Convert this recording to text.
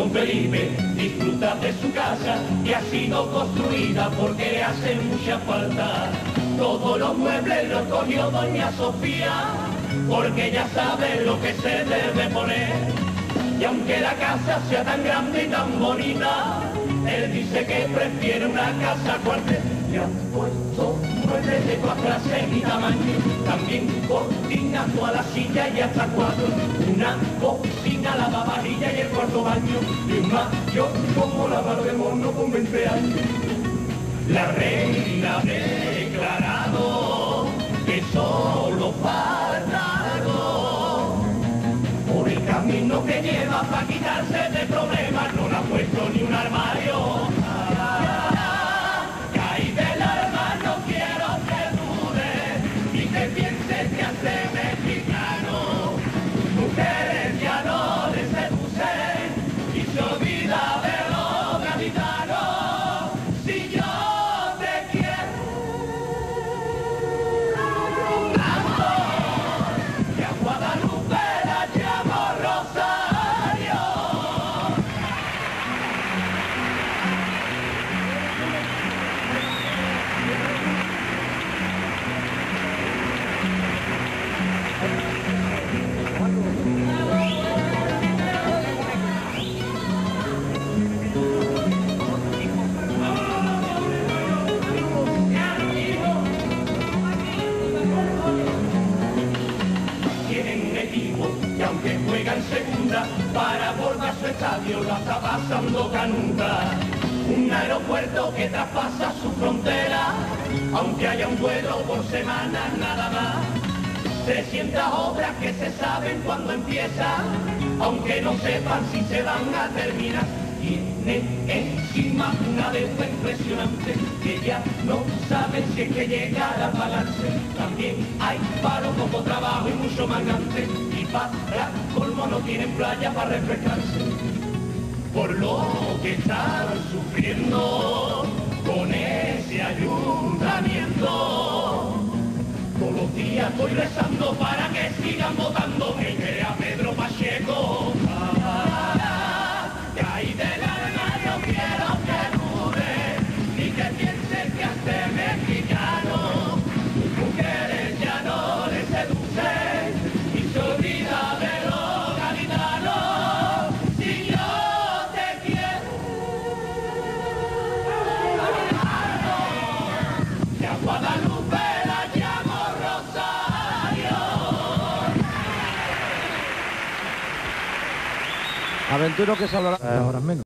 don Felipe disfruta de su casa que ha sido construida porque le hace mucha falta. Todos los muebles los cogió doña Sofía porque ella sabe lo que se debe poner. Y aunque la casa sea tan grande y tan bonita, él dice que prefiere una casa cuartel. Le han puesto muebles de todas clases y tamaño, también cortinas, todas las sillas y hasta 4. Una cocina, lavavajillas y el cuarto baño, y un mayor como la bar de mono con 20 años. La reina ha declarado que solo falta algo por el camino que lleva para quitarse de problemas. No le ha puesto ni un armario. Caí del arma, no quiero que dudes ni que pienses que hace mexicano. Mujeres ya no le seducen y se olvida de los gaditanos. Si yo te quiero tanto, que a Guadalupe la llamo Rosario. Tienen un equipo que aunque juega en segunda, para abordar su estadio la está pasando canuta. Un aeropuerto que traspasa su frontera, aunque haya un vuelo por semana nada más. 300 obras que se saben cuándo empiezan, aunque no sepan si se van a terminar. Tienen encima una deuda impresionante que ya no saben si es que llegará a pagarse. También hay paro, poco trabajo y mucho mangante, y para colmo no tienen playa para refrescarse. Por lo que están sufriendo con ese ayuntamiento, todos los días estoy rezando para que sigan votando que crea Pedro Pacheco. Caí del alma, no quiero que dudes ni que pienses que hace mexicano. Tus mujeres ya no le seducen y se olvida de los gaditanos. Si yo te quiero que a Guadalupe la llamo Rosario. Aventuro que se hablará ahora menos.